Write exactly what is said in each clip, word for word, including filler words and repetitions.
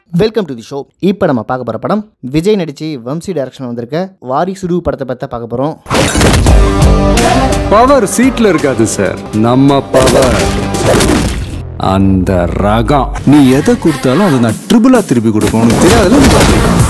Welcome to the show. இப்போ நம்ம பார்க்க போகிற படம் விஜய் நடிச்சு வம்சி டைரக்ஷன் வந்திருக்க வாரிசு படத்தை பற்றி பார்க்க போகிறோம். பவர் சீட்ல இருக்காது சார், நம்ம பவர் அந்த ரகம். நீ எதை கொடுத்தாலும் அதை நான் ட்ரிபிளா திருப்பி கொடுப்போம். தெரியாதுல.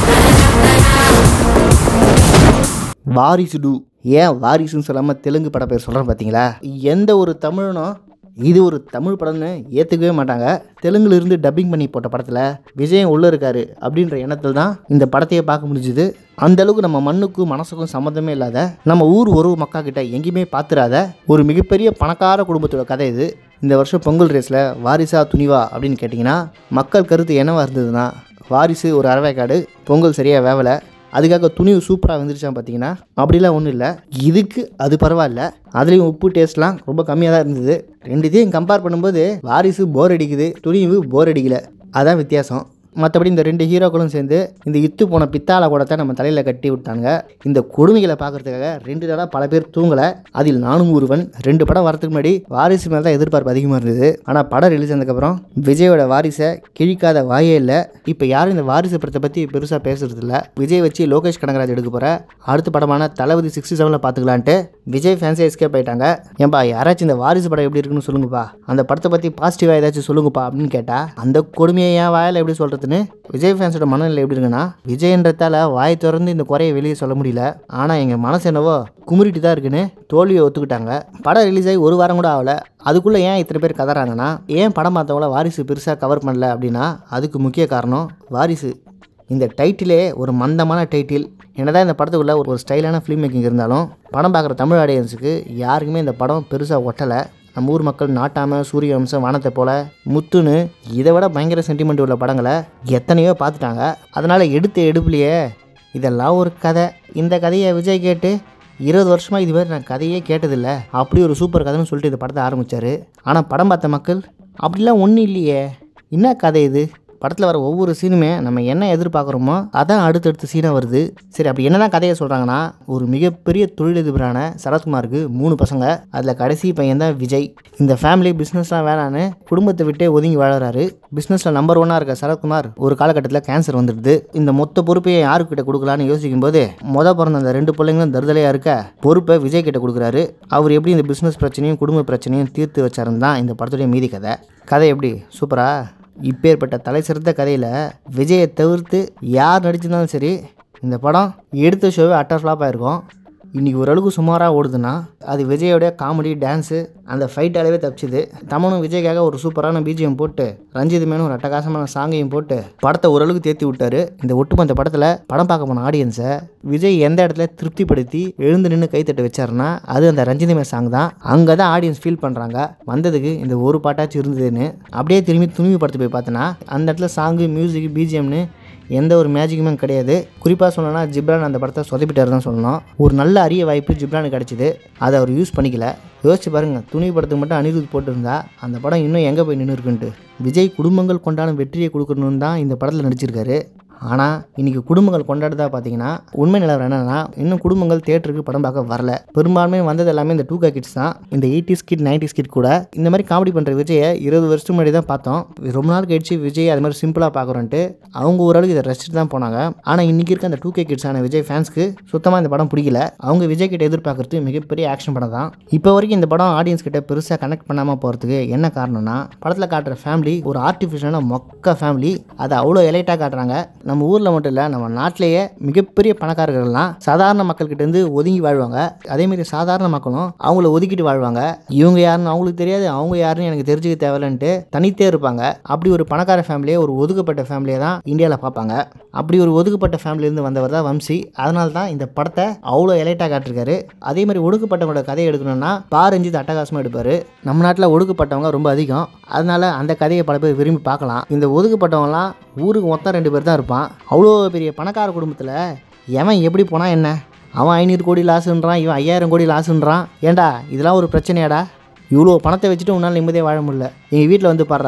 வாரிசு ஏன் வாரிசுன்னு சொல்லாமல் தெலுங்கு பட பேர் சொல்கிறேன் பார்த்தீங்களா? எந்த ஒரு தமிழனும் இது ஒரு தமிழ் படம்னு ஏற்றுக்கவே மாட்டாங்க. தெலுங்குல இருந்து டப்பிங் பண்ணி போட்ட படத்தில் விஜயம் உள்ளே இருக்காரு அப்படின்ற எண்ணத்தில் தான் இந்த படத்தையே பார்க்க முடிஞ்சுது. அந்தளவுக்கு நம்ம மண்ணுக்கும் மனசுக்கும் சம்மந்தமே இல்லாத, நம்ம ஊர் ஒரு மக்கா கிட்ட எங்கேயுமே பார்த்துடாத ஒரு மிகப்பெரிய பணக்கார குடும்பத்தோட கதை இது. இந்த வருஷம் பொங்கல் ரேஸில் வாரிசா துணிவா அப்படின்னு கேட்டிங்கன்னா மக்கள் கருத்து என்னவா இருந்ததுன்னா, வாரிசு ஒரு அறவைக்காடு, பொங்கல் சரியாக வேவலை, அதுக்காக துணிவு சூப்பராக வந்துருச்சான் பார்த்தீங்கன்னா அப்படிலாம் ஒன்றும் இல்லை. இதுக்கு அது பரவாயில்ல, அதுலேயும் உப்பு டேஸ்ட்லாம் ரொம்ப கம்மியாக தான் இருந்தது. ரெண்டுத்தையும் கம்பேர் பண்ணும்போது வாரிசு போர் அடிக்குது, துணிவு போர் அடிக்கலை. அதான் வித்தியாசம். மற்றபடி இந்த ரெண்டு ஹீரோக்களும் சேர்ந்து இந்த இத்து போன பித்தாளை கூடத்தை நம்ம தலையில் கட்டி விட்டாங்க. இந்த கொடுமைகளை பார்க்கறதுக்காக ரெண்டு நாளாக பல பேர் தூங்கலை, அதில் நானும் ஒருவன். ரெண்டு படம் வரதுக்கு முன்னாடி வாரிசு மேலே தான் எதிர்பார்ப்பு அதிகமாக இருந்தது. ஆனால் படம் ரிலீஸ் ஆனதுக்கப்புறம் விஜயோட வாரிசை கிழிக்காத வாயே இல்லை. இப்போ யாரும் இந்த வாரிசு படத்தை பற்றி பெருசாக பேசுறது இல்லை. விஜய் வச்சு லோகேஷ் கனகராஜ் எடுக்க போகிற அடுத்த படமான தளபதி சிக்ஸ்டி செவனில் பார்த்துக்கலான்ட்டு விஜய் ஃபேன்ஸே எஸ்கேப் ஆகிட்டாங்க. ஏன்பா யாராச்சும் இந்த வாரிசு படம் எப்படி இருக்குன்னு சொல்லுங்கப்பா, அந்த படத்தை பற்றி பாசிட்டிவாக ஏதாச்சும் சொல்லுங்கப்பா அப்படின்னு கேட்டால் அந்த கொடுமையை ஏன் வாயில் எப்படி சொல்கிறது? விஜய் ஃபேன்ஸோட மனநிலை எப்படி இருக்குன்னா, விஜயன்றதால வாய் திறந்து இந்த குறையை வெளியே சொல்ல முடியல, ஆனால் எங்கள் மனசு என்னவோ குமுறிட்டு தான் இருக்குன்னு தோல்வியை ஒத்துக்கிட்டாங்க. படம் ரிலீஸ் ஆகி ஒரு வாரம் கூட ஆகலை, அதுக்குள்ளே ஏன் இத்தனை பேர் கதறாங்கன்னா, ஏன் படம் பார்த்தவங்கள வாரிசு பெருசாக கவர் பண்ணல அப்படின்னா அதுக்கு முக்கிய காரணம் வாரிசு. இந்த டைட்டிலே ஒரு மந்தமான டைட்டில். என்னதான் இந்த படத்துக்குள்ளே ஒரு ஸ்டைலான ஃபிலிம் மேக்கிங் இருந்தாலும் படம் பார்க்குற தமிழ் ஆடியன்ஸுக்கு யாருக்குமே இந்த படம் பெருசாக ஒட்டலை. நம்ம ஊர் மக்கள் நாட்டாமல், சூரிய வம்சம், வானத்தை போல, முத்துன்னு இதை விட பயங்கர சென்டிமெண்ட் உள்ள படங்களை எத்தனையோ பார்த்துட்டாங்க. அதனால் எடுத்த எடுப்புலையே இதெல்லாம் ஒரு கதை, இந்த கதையை விஜய் கேட்டு இருபது வருஷமாக இதுவரை நான் கதையே கேட்டதில்லை, அப்படி ஒரு சூப்பர் கதைன்னு சொல்லிட்டு இந்த படத்தை ஆரம்பித்தார். ஆனால் படம் பார்த்த மக்கள் அப்படிலாம் ஒன்றும் இல்லையே, என்ன கதை இது? படத்தில் வர ஒவ்வொரு சீனுமே நம்ம என்ன எதிர்பார்க்குறோமோ அதான் அடுத்தடுத்த சீனாக வருது. சரி, அப்படி என்ன தான் கதையை சொல்கிறாங்கன்னா, ஒரு மிகப்பெரிய தொழிலதிபரான சரத்குமாருக்கு மூணு பசங்க, அதில் கடைசி பையன் தான் விஜய். இந்த ஃபேமிலி பிஸ்னஸ்லாம் வேணான்னு குடும்பத்தை விட்டே ஒதுங்கி வாழறாரு. பிஸ்னஸில் நம்பர் ஒன்னாக இருக்க சரத்குமார் ஒரு காலகட்டத்தில் கேன்சர் வந்துடுது. இந்த மொத்த பொறுப்பையை யாருக்கிட்ட கொடுக்கலான்னு யோசிக்கும் போது மொதல் பிறந்த அந்த ரெண்டு பிள்ளைங்களும் தருதலையாக இருக்க பொறுப்பை விஜய் கிட்ட கொடுக்குறாரு. அவர் எப்படி இந்த பிஸ்னஸ் பிரச்சனையும் குடும்ப பிரச்சனையும் தீர்த்து வச்சாருன்னு தான் இந்த படத்துடைய மீதி கதை. கதை எப்படி சூப்பரா? இப்பேற்பட்ட தலை சிறந்த கதையில் விஜயை தவிர்த்து யார் நடிச்சிருந்தாலும் சரி இந்த படம் எடுத்த ஷோவே அட்டர் ஃப்ளாப் ஆகிருக்கும். இன்றைக்கி ஓரளவுக்கு சுமாராக ஓடுதுன்னா அது விஜயோடைய காமெடி, டான்ஸு, அந்த ஃபைட்டாலவே தப்பிச்சுது. தமனும் விஜய்க்காக ஒரு சூப்பரான பிஜிஎம் போட்டு, ரஞ்சித் மேனும் ஒரு அட்டகாசமான சாங்கையும் போட்டு படத்தை ஓரளவுக்கு தேர்த்தி விட்டார். இந்த ஒட்டுமொத்த படத்தில் படம் பார்க்க போன ஆடியன்ஸை விஜய் எந்த இடத்துல திருப்திப்படுத்தி எழுந்து நின்று கைத்தட்ட வச்சாருன்னா அது அந்த ரஞ்சித் மேன் சாங் தான். அங்கே தான் ஆடியன்ஸ் ஃபீல் பண்ணுறாங்க வந்ததுக்கு இந்த ஒரு பாட்டாச்சும் இருந்ததுன்னு. அப்படியே திரும்பி துணிவு படத்தை போய் பார்த்தோன்னா அந்த இடத்துல சாங்கு, மியூசிக், பிஜிஎம்னு எந்த ஒரு மேஜிக்குமே கிடையாது. குறிப்பாக சொல்லணும்னா ஜிப்ரான் அந்த படத்தை சொதப்பிட்டார் தான் சொல்லணும். ஒரு நல்ல அரிய வாய்ப்பு ஜிப்ரானுக்கு கிடச்சிது, அதை அவர் யூஸ் பண்ணிக்கல. யோசிச்சு பாருங்கள், துணி படத்துக்கு மட்டும் அனிருத் போட்டிருந்தா அந்த படம் இன்னும் எங்கே போய் நின்று இருக்குன்ட்டு. விஜய் குடும்பங்கள் கொண்டாடும் வெற்றியை கொடுக்கணுன்னு தான் இந்த படத்தில் நடிச்சிருக்காரு. ஆனால் இன்றைக்கி குடும்பங்கள் கொண்டாடுதா பார்த்தீங்கன்னா உண்மை நிலவரம் என்னென்னா, இன்னும் குடும்பங்கள் தேட்டருக்கு படம் பார்க்க வரல. பெரும்பான்மை வந்தது எல்லாமே இந்த டூ கே கிட்ஸ் தான். இந்த எயிட்டிஸ் கிட், நைன்டிஸ் கிட் கூட இந்த மாதிரி காமெடி பண்ணுற விஜயை இருபது வருஷத்துக்கு முன்னாடி தான் பார்த்தோம். ரொம்ப நாள் கழிச்சு விஜய் அது மாதிரி சிம்பிளாக பார்க்குறோன்ட்டு அவங்க ஓரளவுக்கு இதை ரசிச்சுட்டு தான் போனாங்க. ஆனால் இன்றைக்கி இருக்க அந்த டூ கே கிட்ஸான விஜய் ஃபேன்ஸ்க்கு சுத்தமாக இந்த படம் பிடிக்கல. அவங்க விஜய் கிட்ட எதிர்பார்க்குறது மிகப்பெரிய ஆக்ஷன் படம் தான். இப்போ வரைக்கும் இந்த படம் ஆடியன்ஸ் கிட்ட பெருசாக கனெக்ட் பண்ணாமல் போகிறதுக்கு என்ன காரணம்னா, படத்தில் காட்டுற ஃபேமிலி ஒரு ஆர்டிஃபிஷியலான மொக்க ஃபேமிலி. அதை அவ்வளோ எலைட்டாக காட்டுறாங்க. நம்ம ஊரில் மட்டும் இல்லை, நம்ம நாட்டிலேயே மிகப்பெரிய பணக்காரர்கள்லாம் சாதாரண மக்கள்கிட்டேருந்து ஒதுங்கி வாழ்வாங்க. அதேமாரி சாதாரண மக்களும் அவங்கள ஒதுக்கிட்டு வாழ்வாங்க. இவங்க யாருன்னு அவங்களுக்கு தெரியாது, அவங்க யாருன்னு எனக்கு தெரிஞ்சுக்க தேவையில்லைன்ட்டு தனித்தே இருப்பாங்க. அப்படி ஒரு பணக்கார ஃபேமிலியை, ஒரு ஒதுக்கப்பட்ட ஃபேமிலியை தான் இந்தியாவில் பார்ப்பாங்க. அப்படி ஒரு ஒதுக்கப்பட்ட ஃபேமிலியிலேருந்து வந்தவர் தான் வம்சி. அதனால தான் இந்த படத்தை அவ்வளோ எலைட்டாக காட்டிருக்காரு. அதே மாதிரி ஒடுக்கப்பட்டவங்களோட கதையை எடுக்கணும்னா பாரஞ்சித் அட்டகாசமாக எடுப்பார். நம்ம நாட்டில் ஒடுக்கப்பட்டவங்க ரொம்ப அதிகம், அதனால அந்த கதையை பல பேர் விரும்பி பார்க்கலாம். இந்த ஒதுக்கப்பட்டவங்களாம் ஊருக்கு மொத்தம் ரெண்டு பேர் தான் இருப்பான். அவ்வளோ பெரிய பணக்கார குடும்பத்தில் எவன் எப்படி போனால் என்ன? அவன் ஐநூறு கோடி லாஸுன்றான், இவன் ஐயாயிரம் கோடி லாஸுன்றான். ஏண்டா இதெல்லாம் ஒரு பிரச்சனையாடா? இவ்வளோ பணத்தை வச்சுட்டு உன்னால் நிம்மதியாக வாழ முடியல. எங்கள் வீட்டில் வந்து பாடுறா,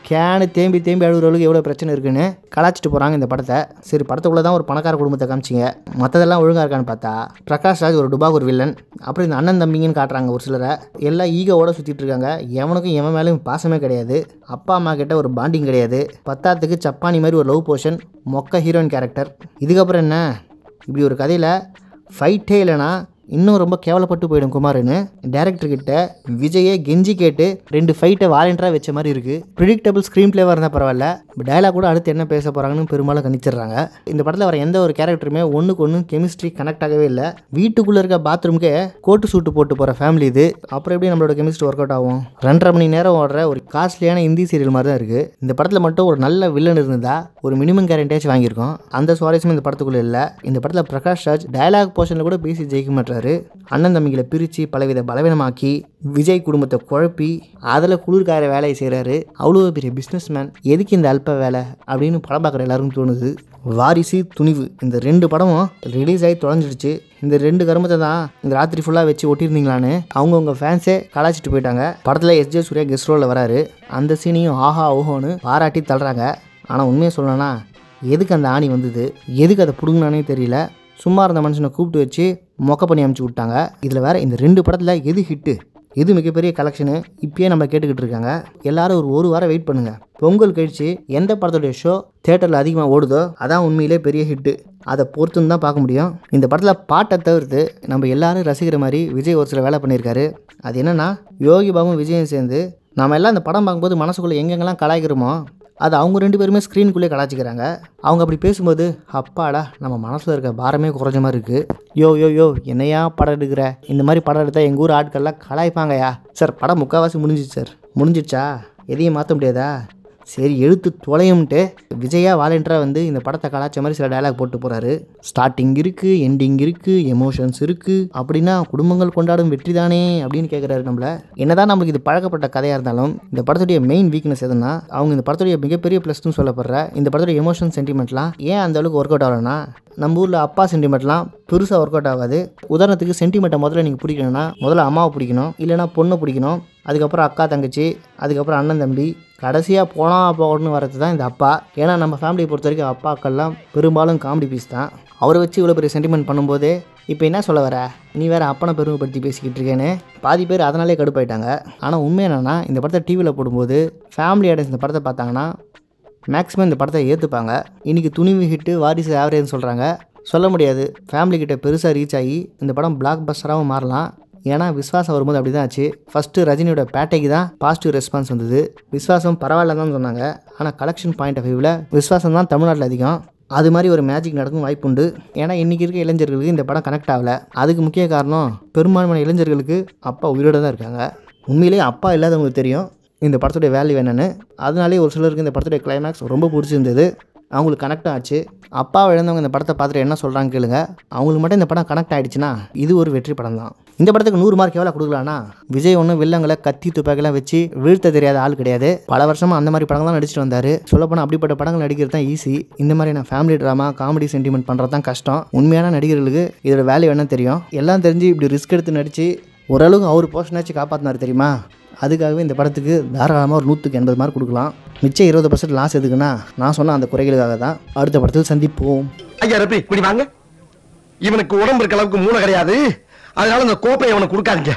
கேனு தேம்பி தேம்பி அழுகுறவளுக்கு எவ்வளோ பிரச்சனை இருக்குன்னு கலாச்சிட்டு போகிறாங்க இந்த படத்தை. சரி, படத்துக்குள்ளே தான் ஒரு பணக்கார குடும்பத்தை காமிச்சிங்க, மற்றதெல்லாம் ஒழுங்காக இருக்கான்னு பார்த்தா பிரகாஷ் ராஜ் ஒரு டுபாக் ஒரு வில்லன், அப்புறம் இந்த அண்ணன் தம்பிங்கன்னு காட்டுறாங்க ஒரு சிலரை. எல்லாம் ஈகோவோட சுற்றிட்டு இருக்காங்க. எவனுக்கும் எவன் மேலேயும் பாசமே கிடையாது, அப்பா அம்மா கிட்ட ஒரு பாண்டிங் கிடையாது, பத்தாத்துக்கு சப்பானி மாதிரி ஒரு லவ் போர்ஷன், மொக்க ஹீரோயின் கேரக்டர். இதுக்கப்புறம் என்ன, இப்படி ஒரு கதையில் ஃபைட்டே இல்லைனா இன்னும் ரொம்ப கேவலப்பட்டு போயிடும் குமார்னு டேரக்டர்கிட்ட விஜயே கெஞ்சி கேட்டு ரெண்டு ஃபைட்டை வாலண்டியராக வச்ச மாதிரி இருக்குது. ப்ரிடிக்டபிள் ஸ்க்ரீன் பிளேவாக இருந்தால் பரவாயில்ல, டயலாக் கூட அடுத்து என்ன பேச போகிறாங்கன்னு பெரும்பாலும் கணிச்சிடுறாங்க. இந்த படத்தில் வர எந்த ஒரு கேரக்டருமே ஒன்றுக்கு ஒன்று கெமிஸ்ட்ரி கனெக்ட் ஆகவே இல்லை. வீட்டுக்குள்ளே இருக்க பாத்ரூம்க்கே கோட்டு சூட்டு போட்டு போகிற ஃபேமிலி இது, அப்புறம் எப்படி நம்மளோட கெமிஸ்ட்ரி ஒர்க் அவுட் ஆகும்? ரெண்டரை மணி நேரம் ஓடுற ஒரு காஸ்ட்லியான ஹிந்தி சீரியல் மாதிரி தான் இருக்குது. இந்த படத்தில் மட்டும் ஒரு நல்ல வில்லன் இருந்தால் ஒரு மினிமம் கேரண்டேஜ் வாங்கியிருக்கோம். அந்த சுவாரஸ்யமும் இந்த படத்துக்குள்ளே இல்லை. இந்த படத்தில் பிரகாஷ் ராஜ் டயலாக் போர்ஷனில் கூட பேசி ஜெயிக்க மாட்டாரு. அண்ணன் தம்பிகளை பிரித்து பலவித பலவீனமாக்கி விஜய் குடும்பத்தை குழப்பி அதில் குளிர்கார வேலையை செய்கிறாரு. அவ்வளோ பெரிய பிஸ்னஸ் மேன், எதுக்கு இந்த அல்ப வேலை அப்படின்னு படம் பார்க்குற எல்லாருக்கும் தோணுது. வாரிசு, துணிவு இந்த ரெண்டு படமும் ரிலீஸ் ஆகி தொலைஞ்சிடுச்சு. இந்த ரெண்டு கருமத்தை தான் இந்த ராத்திரி ஃபுல்லாக வச்சு ஒட்டியிருந்தீங்களான்னு அவங்கவுங்க ஃபேன்ஸே கலாச்சிட்டு போயிட்டாங்க. படத்தில் எஸ் ஜே சூர்யா கெஸ்ட் ரோலில் வராரு. அந்த சீனையும் ஆஹா ஓஹோன்னு பாராட்டி தள்ளுறாங்க. ஆனால் உண்மையை சொல்லணும்னா எதுக்கு அந்த ஆணி வந்தது, எதுக்கு அதை பிடுங்கினானே தெரியல. சும்மா இருந்த மனுஷனை கூப்பிட்டு வச்சு மொக்க பண்ணி அமுச்சு விட்டாங்க. இதில் வேறு இந்த ரெண்டு படத்தில் எது ஹிட்டு, எது மிகப்பெரிய கலெக்ஷனு இப்பயே நம்ம கேட்டுக்கிட்டு இருக்காங்க. எல்லாரும் ஒரு ஒரு வாரம் வெயிட் பண்ணுங்கள். பொங்கல் கழிச்சு எந்த படத்துடைய ஷோ தேட்டரில் அதிகமாக ஓடுதோ அதான் உண்மையிலே பெரிய ஹிட்டு. அதை பொறுத்துன்னு தான் பார்க்க முடியும். இந்த படத்தில் பாட்டை தவிர்த்து நம்ம எல்லாரும் ரசிக்கிற மாதிரி விஜய் ஒரு சில வேலை பண்ணியிருக்காரு. அது என்னென்னா, யோகி பாபும் விஜயும் சேர்ந்து நம்ம எல்லாம் இந்த படம் பார்க்கும்போது மனசுக்குள்ளே எங்கெங்கெல்லாம் கலாய்க்கிறோமோ அது அவங்க ரெண்டு பேருமே ஸ்க்ரீனுக்குள்ளே கலாச்சிக்கிறாங்க. அவங்க அப்படி பேசும்போது அப்பாடா நம்ம மனசில் இருக்க பாரமே குறைஞ்ச மாதிரி இருக்குது. யோ யோ யோ என்னையா படம் எடுக்கிற, இந்த மாதிரி படம் எடுத்தால் எங்கள் ஊர் ஆட்கள்லாம் கலாய்ப்பாங்கயா. சார் படம் முக்கால்வாசி முடிஞ்சிச்சு சார். முடிஞ்சிடுச்சா? எதையும் மாற்ற முடியாதா? சரி எழுத்து தொலையும்ட்டு விஜயா வாலண்டியராக வந்து இந்த படத்தை கலாச்ச மாதிரி சில டயலாக் போட்டு போகிறாரு. ஸ்டார்டிங் இருக்குது, எண்டிங் இருக்குது, எமோஷன்ஸ் இருக்குது, அப்படின்னா குடும்பங்கள் கொண்டாடும் வெற்றி தானே அப்படின்னு கேட்குறாரு நம்மள. என்னதான் நம்மளுக்கு இது பழக்கப்பட்ட கதையாக இருந்தாலும் இந்த படத்துடைய மெயின் வீக்னஸ் எதுனா அவங்க இந்த படத்துடைய மிகப்பெரிய ப்ளஸ்ன்னு சொல்லப்படுற இந்த படத்துடைய எமோஷன் சென்டிமெண்ட்லாம் ஏன் அந்த அளவுக்கு ஒர்க் அவுட் ஆகலைன்னா, நம்ம ஊரில் அப்பா சென்டிமெண்ட்லாம் பெருசாக ஒர்க் அவுட் ஆகாது. உதாரணத்துக்கு சென்டிமெண்ட்டை முதல்ல நீங்கள் பிடிக்கணும்னா முதல்ல அம்மாவை பிடிக்கணும், இல்லைனா பொண்ணை பிடிக்கணும், அதுக்கப்புறம் அக்கா தங்கச்சி, அதுக்கப்புறம் அண்ணன் தம்பி, கடைசியாக போனால் போகணும்னு வரது தான் இந்த அப்பா. ஏன்னா நம்ம ஃபேமிலியை பொறுத்த வரைக்கும் அப்பாக்கள்லாம் பெரும்பாலும் காமெடி பீஸ் தான். அவரை வச்சு இவ்வளோ பெரிய சென்டிமெண்ட் பண்ணும்போதே இப்போ என்ன சொல்ல வர, நீ வேறு அப்பனை பெருமைப்படுத்தி பேசிக்கிட்டு இருக்கேன்னு பாதி பேர் அதனாலே கடுப்பாயிட்டாங்க. ஆனால் உண்மை என்னென்னா இந்த படத்தை டிவியில் போடும்போது ஃபேமிலி ஆடியன்ஸ் இந்த படத்தை பார்த்தாங்கன்னா மேக்ஸிமம் இந்த படத்தை ஏற்றுப்பாங்க. இன்றைக்கி துணிவு ஹிட்டு, வாரிசு ஆவரேஜ்னு சொல்கிறாங்க. சொல்ல முடியாது, ஃபேமிலி கிட்ட பெருசாக ரீச் ஆகி இந்த படம் பிளாக் பஸ்டராகவும் மாறலாம். ஏன்னா விஸ்வாசம் வரும்போது அப்படி தான் ஆச்சு. ஃபஸ்ட்டு ரஜினியோட பேட்டைக்கு தான் பாசிட்டிவ் ரெஸ்பான்ஸ் வந்தது. விஸ்வாசம் பரவாயில்ல தான் சொன்னாங்க. ஆனால் கலெக்ஷன் பாயிண்ட் ஆஃப் வியூவில் விஸ்வாசம் தான் தமிழ்நாட்டில் அதிகம். அது மாதிரி ஒரு மேஜிக் நடக்கும் வாய்ப்பு உண்டு. ஏன்னா இன்றைக்கி இருக்க இளைஞர்களுக்கு இந்த படம் கனெக்ட் ஆகலை. அதுக்கு முக்கிய காரணம் பெரும்பான்மையான இளைஞர்களுக்கு அப்பா உயிரோடு தான் இருக்காங்க. உண்மையிலேயே அப்பா இல்லாதவங்களுக்கு தெரியும் இந்த படத்துடைய வேல்யூ என்னென்னு. அதனாலே ஒரு சிலருக்கு இந்த படத்துடைய கிளைமேக்ஸ் ரொம்ப பிடிச்சிருந்தது, அவங்களுக்கு கனெக்ட் ஆச்சு. அப்பாவை இழந்தவங்க இந்த படத்தை பார்த்துட்டு என்ன சொல்கிறாங்க கேளுங்க. அவங்களுக்கு மட்டும் இந்த படம் கனெக்ட் ஆகிடுச்சுன்னா இது ஒரு வெற்றி படம் தான். இந்த படத்துக்கு நூறு மார்க் எவ்வளோ கொடுக்கலான்னா, விஜய் ஒன்றும் வில்லங்களை கத்தி துப்பாக்கெல்லாம் வச்சு வீழ்த்த தெரியாத ஆள் கிடையாது. பல வருஷமாக அந்த மாதிரி படங்கள் தான் நடிச்சிட்டு வந்தார். சொல்லப்போனால் அப்படிப்பட்ட படங்கள் நடிக்கிறது தான் ஈஸி. இந்த மாதிரி நான் ஃபேமிலி ட்ராமா, காமெடி சென்டிமெண்ட் பண்ணுறது தான் கஷ்டம். உண்மையான நடிகர்களுக்கு இதோட வேல்யூ என்ன தெரியும். எல்லாம் தெரிஞ்சு இப்படி ரிஸ்க் எடுத்து நடித்து ஓரளவுக்கு அவர் போர்ஷனாச்சு காப்பாற்றினார் தெரியுமா. அதுக்காகவே இந்த படத்துக்கு தாராளமாக ஒரு நூற்றுக்கு எண்பது மார்க் கொடுக்கலாம். மிச்சம் இருபது பர்சன்ட் லாஸ் எதுக்குன்னா நான் சொன்ன அந்த குறைகளுக்காக தான். அடுத்த படத்தில் சந்திப்போம். ஐயா ரப்பி இப்படி வாங்க. இவனுக்கு உடம்பு இருக்க அளவுக்கு மூளை கிடையாது, அதனால இந்த கோப்பையை அவனுக்கு கொடுக்காதீங்க.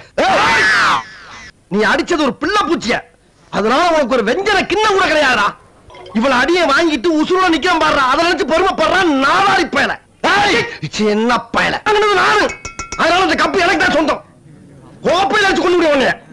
நீ அடிச்சது ஒரு பிள்ளை பூச்சிய, அதனால உனக்கு ஒரு வெஞ்சன கிண்ணம் கூட கிடையாதா. இவள அடியை வாங்கிட்டு உசுரோட நிக்காம பாடுறா, அதை நினைச்சு பெருமைப்படுறான் நாலாரி பயல. என்ன பயல நானு, அதனால இந்த கப்பு எனக்கு தான் சொந்தம். கோப்பையில வச்சு கொண்டு முடியும்.